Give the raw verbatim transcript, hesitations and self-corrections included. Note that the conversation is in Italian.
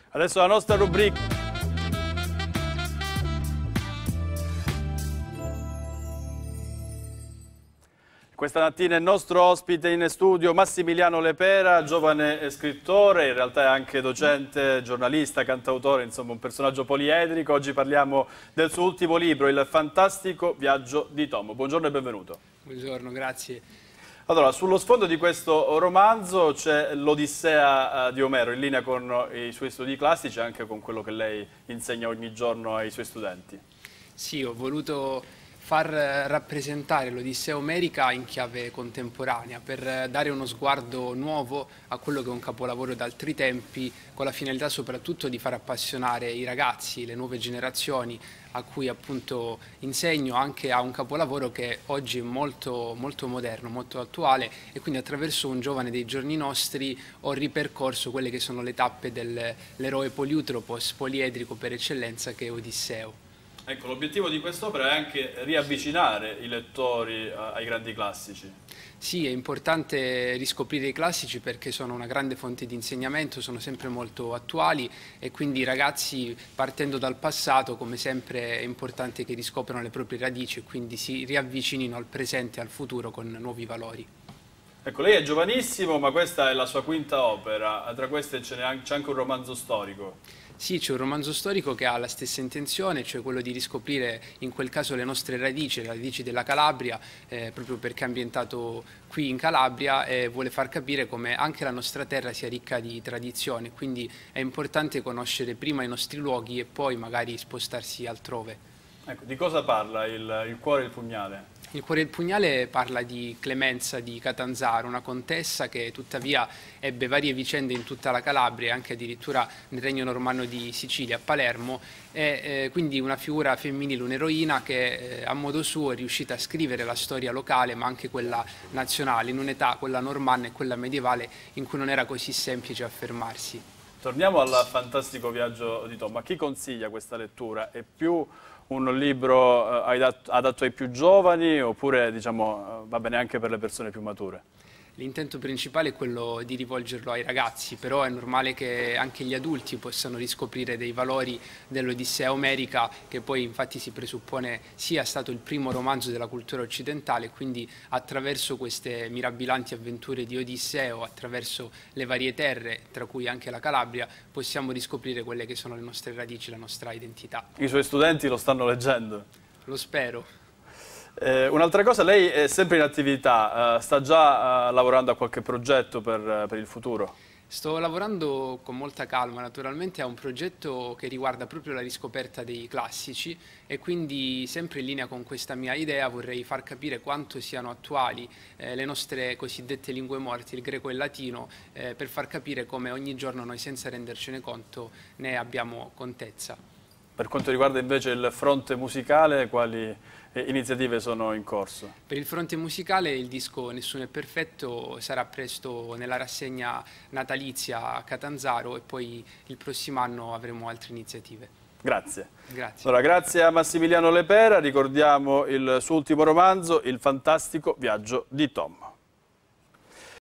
Adesso la nostra rubrica. Questa mattina il nostro ospite in studio Massimiliano Lepera, giovane scrittore, in realtà è anche docente, giornalista, cantautore, insomma un personaggio poliedrico. Oggi parliamo del suo ultimo libro, Il fantastico viaggio di Tom. Buongiorno e benvenuto. Buongiorno, grazie. Allora, sullo sfondo di questo romanzo c'è l'Odissea di Omero, in linea con i suoi studi classici e anche con quello che lei insegna ogni giorno ai suoi studenti. Sì, ho voluto far rappresentare l'Odissea omerica in chiave contemporanea per dare uno sguardo nuovo a quello che è un capolavoro d'altri tempi, con la finalità soprattutto di far appassionare i ragazzi, le nuove generazioni a cui appunto insegno anche a un capolavoro che oggi è molto, molto moderno, molto attuale, e quindi attraverso un giovane dei giorni nostri ho ripercorso quelle che sono le tappe dell'eroe poliutropos, poliedrico per eccellenza, che è Odisseo. Ecco, l'obiettivo di quest'opera è anche riavvicinare i lettori ai grandi classici. Sì, è importante riscoprire i classici perché sono una grande fonte di insegnamento, sono sempre molto attuali e quindi i ragazzi, partendo dal passato, come sempre è importante che riscoprano le proprie radici e quindi si riavvicinino al presente e al futuro con nuovi valori. Ecco, lei è giovanissimo, ma questa è la sua quinta opera, tra queste c'è anche un romanzo storico. Sì, c'è un romanzo storico che ha la stessa intenzione, cioè quello di riscoprire in quel caso le nostre radici, le radici della Calabria, eh, proprio perché è ambientato qui in Calabria e vuole far capire come anche la nostra terra sia ricca di tradizioni, quindi è importante conoscere prima i nostri luoghi e poi magari spostarsi altrove. Ecco, di cosa parla il, il cuore e il pugnale? Il cuore del pugnale parla di Clemenza di Catanzaro, una contessa che tuttavia ebbe varie vicende in tutta la Calabria e anche addirittura nel regno normanno di Sicilia, a Palermo, e eh, quindi una figura femminile, un'eroina che eh, a modo suo è riuscita a scrivere la storia locale ma anche quella nazionale, in un'età, quella normanna e quella medievale, in cui non era così semplice affermarsi. Torniamo al fantastico viaggio di Tom. A chi consiglia questa lettura? È più un libro eh, adatto ai più giovani oppure diciamo, va bene anche per le persone più mature? L'intento principale è quello di rivolgerlo ai ragazzi, però è normale che anche gli adulti possano riscoprire dei valori dell'Odissea omerica, che poi infatti si presuppone sia stato il primo romanzo della cultura occidentale, quindi attraverso queste mirabolanti avventure di Odisseo, attraverso le varie terre, tra cui anche la Calabria, possiamo riscoprire quelle che sono le nostre radici, la nostra identità. I suoi studenti lo stanno leggendo? Lo spero. Eh, un'altra cosa, lei è sempre in attività, eh, sta già eh, lavorando a qualche progetto per, per il futuro? Sto lavorando con molta calma naturalmente a un progetto che riguarda proprio la riscoperta dei classici e quindi sempre in linea con questa mia idea vorrei far capire quanto siano attuali eh, le nostre cosiddette lingue morte, il greco e il latino, eh, per far capire come ogni giorno noi senza rendercene conto ne abbiamo contezza. Per quanto riguarda invece il fronte musicale, quali iniziative sono in corso? Per il fronte musicale il disco Nessuno è perfetto sarà presto nella rassegna natalizia a Catanzaro e poi il prossimo anno avremo altre iniziative. Grazie. Grazie. Allora, grazie a Massimiliano Lepera, ricordiamo il suo ultimo romanzo, Il fantastico viaggio di Tom.